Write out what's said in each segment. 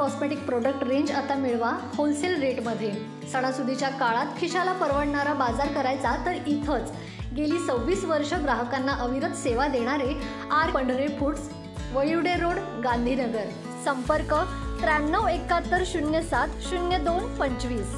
Cosmetic product range आता मिळवा wholesale रेटमध्ये। सणासुदीच्या काळात खिशाला परवडणारा बाजार करायचा तर इथंच गेली 26 वर्ष ग्राहकांना अविरत सेवा देणारे R Pandhare foods, Valivade road, Gandhinagar. संपर्क 93 71 07 02 25।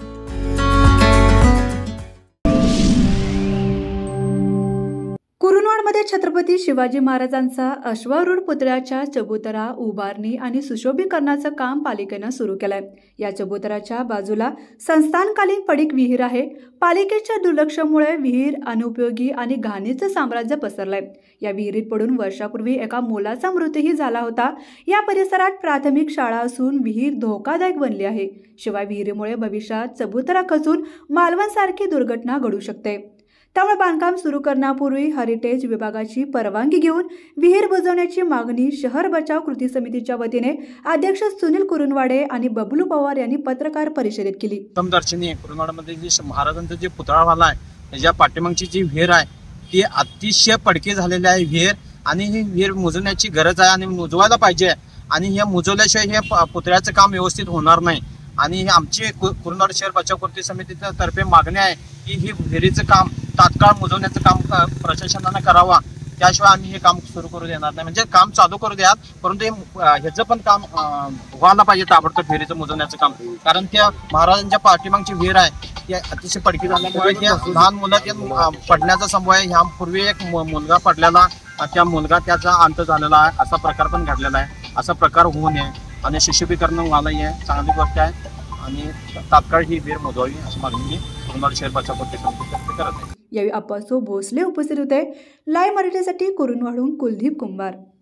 कुरुंदवाडमध्ये छत्रपती शिवाजी महाराजांचा अश्वारूढ पुतळ्याच्या चबुतरा उभारणी आणि सुशोभीकरणाचं काम पालिकेनं सुरू केलंय। या चबुतराच्या बाजूला संस्थानकालीन पडीक विहीर आहे। पालिकेच्या दुर्लक्षामुळे विहीर अनुपयोगी आणि घाणीचं साम्राज्य पसरलंय। या विहिरीत पडून वर्षापूर्वी एका मुलाचा मृत्यूही झाला होता। या परिसरात प्राथमिक शाळा असून विहीर धोकादायक बनली आहे। शिवाय विहिरीमुळे भविष्यात चबुतरा खचून मालवणसारखी दुर्घटना घडू शकते। त्यामुळे बांधकाम सुरू करण्यापूर्वी हेरिटेज विभागाची परवानगी घेऊन विहीर बुजवण्याची मागणी शहर बचाव कृती समितीच्या वतीने अध्यक्ष सुनील कुरुंदवाडे आणि बबलू पवार यांनी पत्रकार परिषदेत केली। दर्शनी कुरुंदवाडमध्ये जे महाराजांचा जे पुतळावाला आहे त्याच्या पाठीमागची जी विहीर आहे ती अतिशय पडकी झालेली आहे विहीर, आणि ही विहीर मुजवण्याची गरज आहे आणि मुजवायला पाहिजे। आणि हे मुजवल्याशिवाय हे पुतळ्याचं काम व्यवस्थित होणार नाही। आणि आमची कुरुंदवाड शहर बचाव कृती समितीच्या तर्फे मागणी आहे की ही विहिरीचं काम तात्काळ मुजवण्याचं काम प्रशासनाने करावा, त्याशिवाय आम्ही हे काम सुरू करू देणार नाही। म्हणजे काम चालू करू द्या, परंतु ह्याचं पण काम व्हायला पाहिजे ताबडतोब विहिरीचं मुजवण्याचं काम। कारण त्या महाराजांच्या पाठीमागची विहीर आहे ती अतिशय पडकी झाल्यामुळे लहान मुलं ते पडण्याचा संभव आहे। ह्यापूर्वी एक मुलगा पडलेला, त्या मुलगा त्याचा अंत झालेला आहे, असा प्रकार पण घडलेला आहे। असा प्रकार होऊ नये आणि सुशोभीकरण व्हायला आहे, चांगली गोष्ट आहे। आणि तात्काळ ही विहीर मुजवावी अशी मागणी मी कुरुंदवाड शहर बचाव कृती समितीतर्फे करत आहे। यावेळी अप्पासो भोसले उपस्थित होते। लाईव्ह मराठीसाठी कुरुंदवाडहून कुलदीप कुंभार।